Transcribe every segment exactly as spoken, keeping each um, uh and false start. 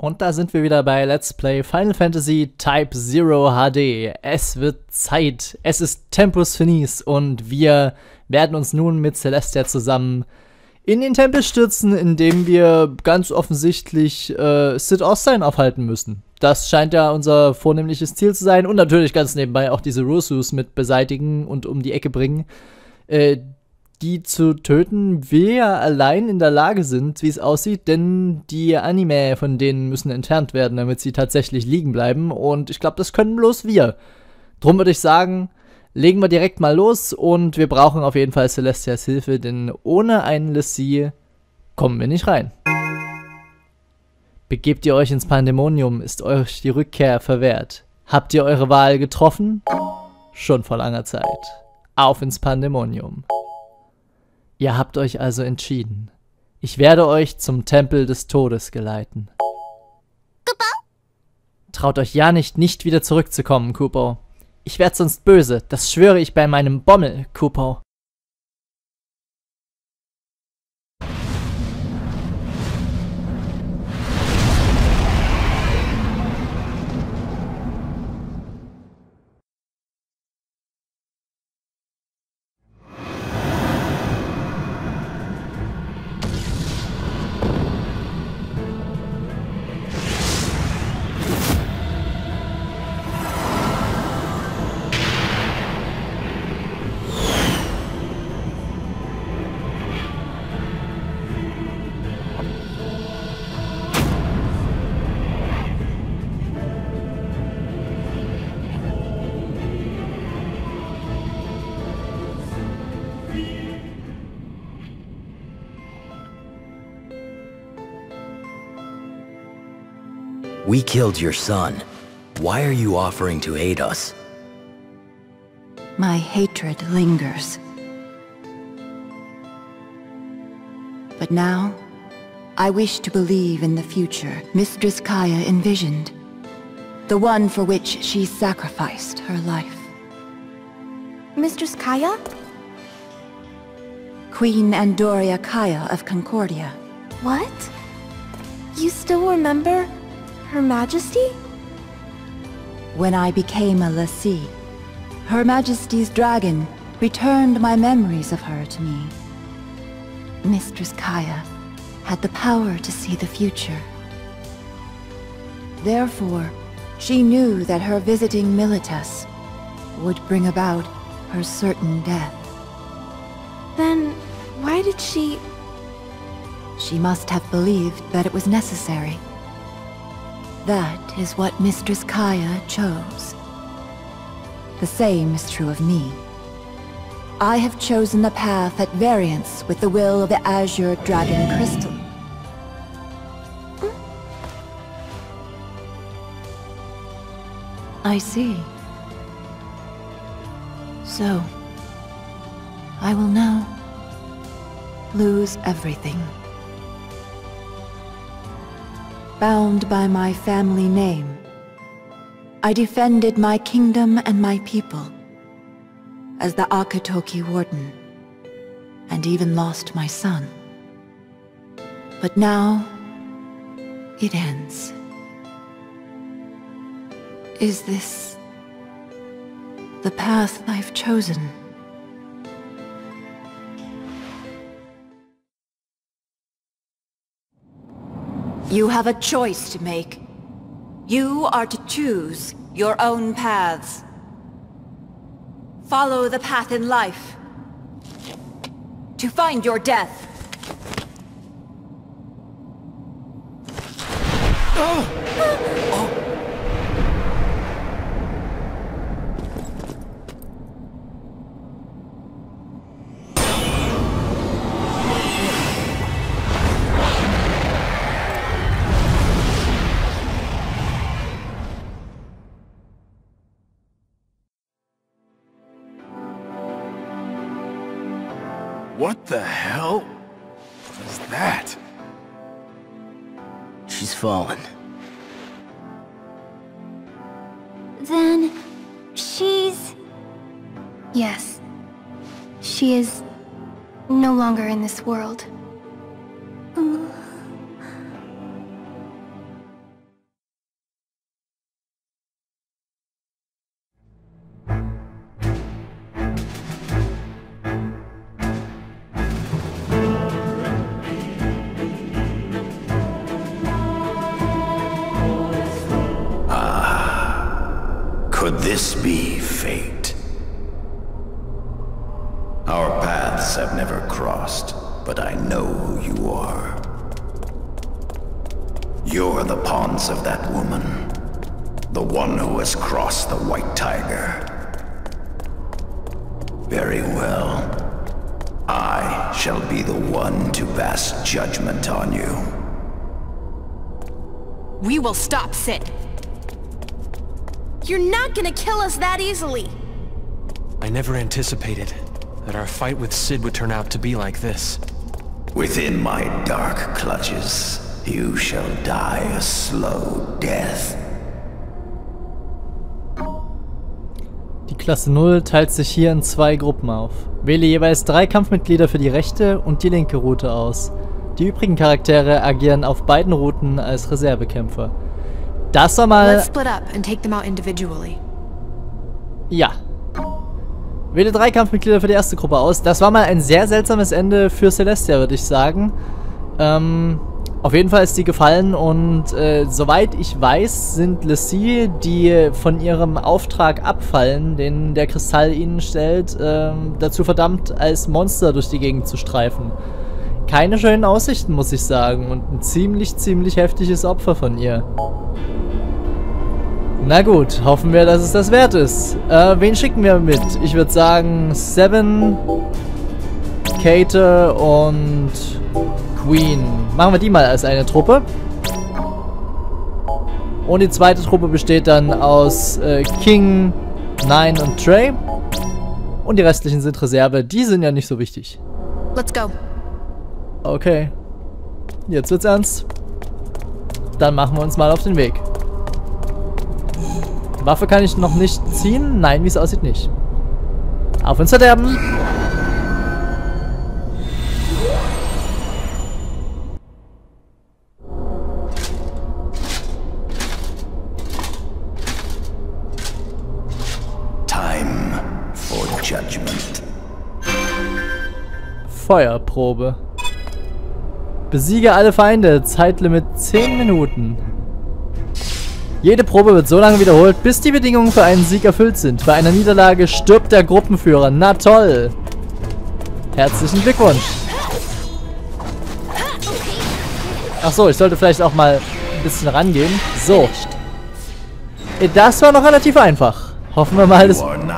Und da sind wir wieder bei Let's Play Final Fantasy Type Zero H D. Es wird Zeit, es ist Tempus Finis und wir werden uns nun mit Celestia zusammen in den Tempel stürzen, indem wir ganz offensichtlich äh, Cid Austine aufhalten müssen. Das scheint ja unser vornehmliches Ziel zu sein und natürlich ganz nebenbei auch diese Rusus mit beseitigen und um die Ecke bringen. Äh, die zu töten wir ja allein in der Lage sind, wie es aussieht, denn die Anime von denen müssen entfernt werden, damit sie tatsächlich liegen bleiben und ich glaube, das können bloß wir. Drum würde ich sagen, legen wir direkt mal los und wir brauchen auf jeden Fall Celestias Hilfe, denn ohne einen l'Cie kommen wir nicht rein. Begebt ihr euch ins Pandemonium, ist euch die Rückkehr verwehrt. Habt ihr eure Wahl getroffen? Schon vor langer Zeit. Auf ins Pandemonium. Ihr habt euch also entschieden. Ich werde euch zum Tempel des Todes geleiten. Kupo? Traut euch ja nicht, nicht wieder zurückzukommen, Kupo. Ich werd sonst böse, das schwöre ich bei meinem Bommel, Kupo. We killed your son. Why are you offering to aid us? My hatred lingers. But now, I wish to believe in the future Mistress Kaya envisioned. The one for which she sacrificed her life. Mistress Kaya? Queen Andoria Kaya of Concordia. What? You still remember Her Majesty? When I became a l'Cie, Her Majesty's dragon returned my memories of her to me. Mistress Kaya had the power to see the future. Therefore, she knew that her visiting Milites would bring about her certain death. Then, why did she... She must have believed that it was necessary. That is what Mistress Kaya chose. The same is true of me. I have chosen the path at variance with the will of the Azure Dragon Crystal. I see. So, I will now lose everything. Bound by my family name, I defended my kingdom and my people as the Akatoki Warden, and even lost my son. But now, it ends. Is this the path I've chosen? You have a choice to make. You are to choose your own paths. Follow the path in life. To find your death. What the hell was that? She's fallen. Then... she's... Yes. She is... no longer in this world. Could this be fate? Our paths have never crossed, but I know who you are. You're the pawns of that woman. The one who has crossed the White Tiger. Very well. I shall be the one to pass judgment on you. We will stop Sid. You're not gonna kill us that easily. I never anticipated that our fight with Sid would turn out to be like this. Within my dark clutches, you shall die a slow death. Die Klasse null teilt sich hier in zwei Gruppen auf. Wähle jeweils drei Kampfmitglieder für die rechte und die linke Route aus. Die übrigen Charaktere agieren auf beiden Routen als Reservekämpfer. Das war mal... Let's split up and take them out individually. Ja. Wähle drei Kampfmitglieder für die erste Gruppe aus. Das war mal ein sehr seltsames Ende für Celestia, würde ich sagen. Ähm... Auf jeden Fall ist die gefallen und äh, soweit ich weiß, sind L'Cie, die von ihrem Auftrag abfallen, den der Kristall ihnen stellt, äh, dazu verdammt, als Monster durch die Gegend zu streifen. Keine schönen Aussichten, muss ich sagen, und ein ziemlich, ziemlich heftiges Opfer von ihr. Na gut, hoffen wir, dass es das wert ist. Äh, wen schicken wir mit? Ich würde sagen Seven, Kate und Queen. Machen wir die mal als eine Truppe. Und die zweite Truppe besteht dann aus äh, King, Nine und Trey. Und die restlichen sind Reserve. Die sind ja nicht so wichtig. Let's go. Okay. Jetzt wird's ernst. Dann machen wir uns mal auf den Weg. Waffe kann ich noch nicht ziehen. Nein, wie es aussieht, nicht. Auf ins Verderben. Feuerprobe. Besiege alle Feinde. Zeitlimit zehn Minuten. Jede Probe wird so lange wiederholt, bis die Bedingungen für einen Sieg erfüllt sind. Bei einer Niederlage stirbt der Gruppenführer. Na toll. Herzlichen Glückwunsch. Achso, ich sollte vielleicht auch mal ein bisschen rangehen. So. Das war noch relativ einfach. Hoffen wir mal, das...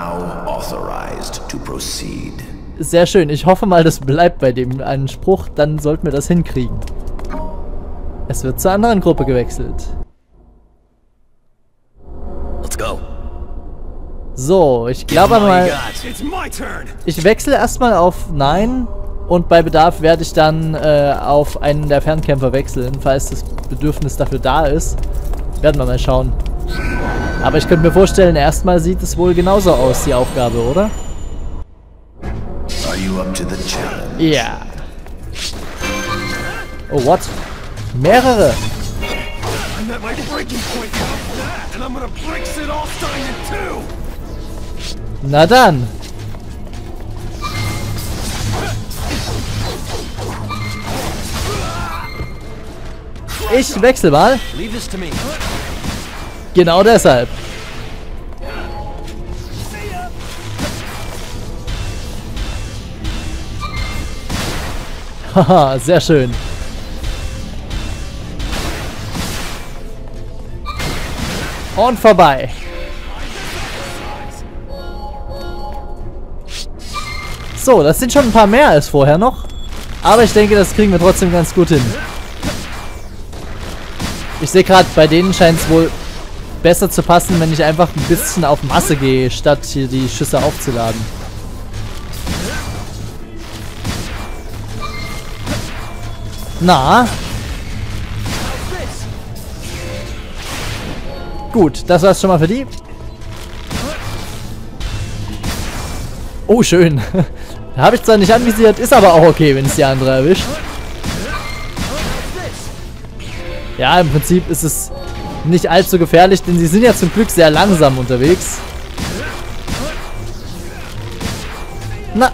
Sehr schön. Ich hoffe mal, das bleibt bei dem einen Spruch. Dann sollten wir das hinkriegen. Es wird zur anderen Gruppe gewechselt. Let's go. So, ich glaube mal... Ich wechsle erstmal auf Nein. Und bei Bedarf werde ich dann äh, auf einen der Fernkämpfer wechseln, falls das Bedürfnis dafür da ist. Werden wir mal schauen. Aber ich könnte mir vorstellen, erstmal sieht es wohl genauso aus, die Aufgabe, oder? Ja. Yeah. Oh, what? Mehrere. Na dann. Ich wechsle mal. Genau deshalb. Haha, sehr schön. Und vorbei. So, das sind schon ein paar mehr als vorher noch. Aber ich denke, das kriegen wir trotzdem ganz gut hin. Ich sehe gerade, bei denen scheint es wohl besser zu passen, wenn ich einfach ein bisschen auf Masse gehe, statt hier die Schüsse aufzuladen. Na? Gut, das war's schon mal für die. Oh, schön. Habe ich zwar nicht anvisiert, ist aber auch okay, wenn es die andere erwischt. Ja, im Prinzip ist es nicht allzu gefährlich, denn sie sind ja zum Glück sehr langsam unterwegs. Na.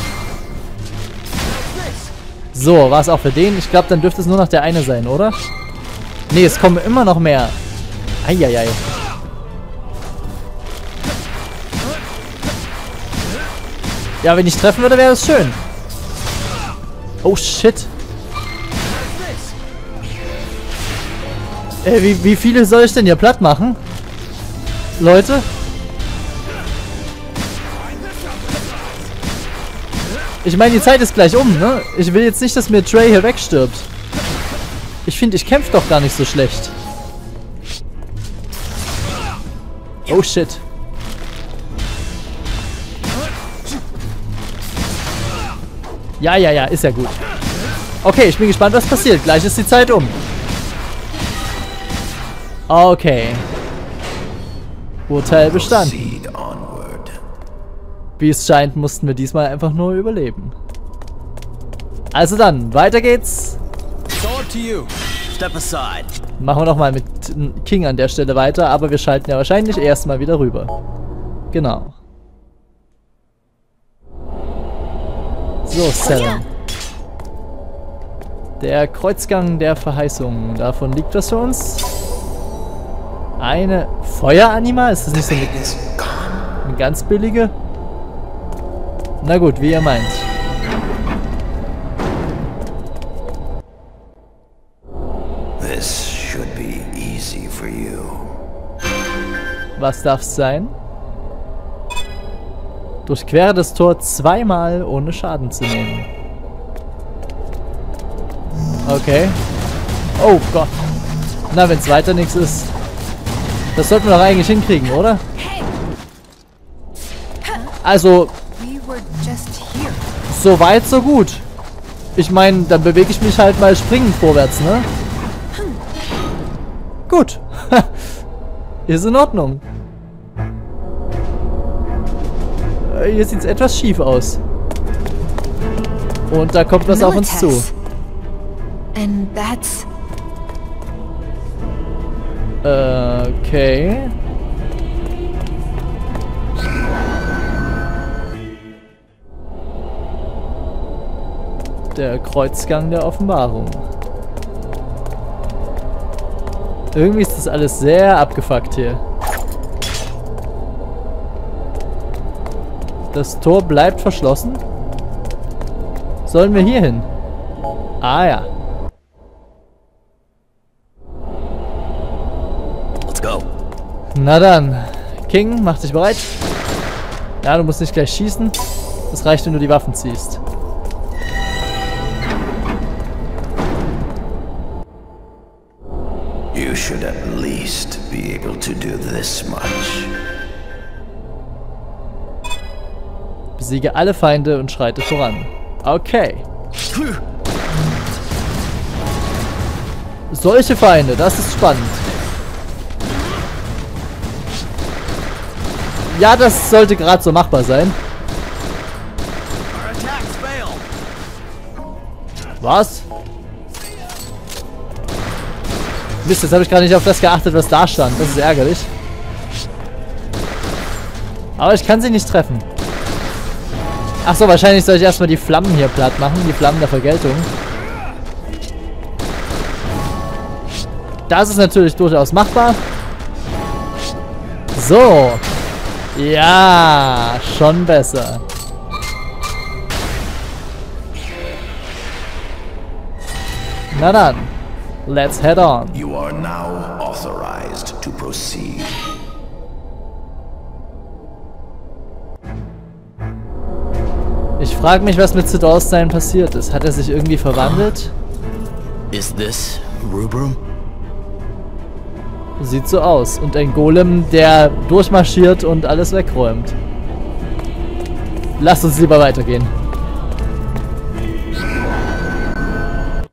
So, war es auch für den? Ich glaube, dann dürfte es nur noch der eine sein, oder? Ne, es kommen immer noch mehr. Eieiei. Ja, wenn ich treffen würde, wäre es schön. Oh, shit. Ey, wie, wie viele soll ich denn hier platt machen? Leute? Ich meine, die Zeit ist gleich um, ne? Ich will jetzt nicht, dass mir Trey hier wegstirbt. Ich finde, ich kämpfe doch gar nicht so schlecht. Oh, shit. Ja, ja, ja, ist ja gut. Okay, ich bin gespannt, was passiert. Gleich ist die Zeit um. Okay. Urteil bestanden. Wie es scheint, mussten wir diesmal einfach nur überleben. Also dann, weiter geht's. Machen wir nochmal mit King an der Stelle weiter, aber wir schalten ja wahrscheinlich erstmal wieder rüber. Genau. So, Sarah. Der Kreuzgang der Verheißung. Davon liegt was für uns. Eine Feueranima? Ist das nicht so eine, eine ganz billige? Na gut, wie ihr meint. This should be easy for you. Was darf's sein? Durchquere das Tor zweimal, ohne Schaden zu nehmen. Okay. Oh Gott. Na, wenn es weiter nichts ist. Das sollten wir doch eigentlich hinkriegen, oder? Also, so weit, so gut. Ich meine, dann bewege ich mich halt mal springend vorwärts, ne? Gut. Ist in Ordnung. Hier sieht es etwas schief aus. Und da kommt was auf uns zu. And that's... Okay. Der Kreuzgang der Offenbarung. Irgendwie ist das alles sehr abgefuckt hier. Das Tor bleibt verschlossen. Sollen wir hier hin? Ah ja. Let's go. Na dann. King, mach dich bereit. Ja, du musst nicht gleich schießen. Es reicht, wenn du die Waffen ziehst. You should at least be able to do this much. Besiege alle Feinde und schreite voran. Okay. Solche Feinde, das ist spannend. Ja, das sollte gerade so machbar sein. Was? Mist, jetzt habe ich gerade nicht auf das geachtet, was da stand. Das ist ärgerlich. Aber ich kann sie nicht treffen. Ach so, wahrscheinlich soll ich erstmal die Flammen hier platt machen. Die Flammen der Vergeltung. Das ist natürlich durchaus machbar. So. Ja, schon besser. Na dann. Let's head on. You are now authorized to proceed. Ich frage mich, was mit Sid Austin passiert ist. Hat er sich irgendwie verwandelt? Is this Rubrum? Sieht so aus. Und ein Golem, der durchmarschiert und alles wegräumt. Lass uns lieber weitergehen.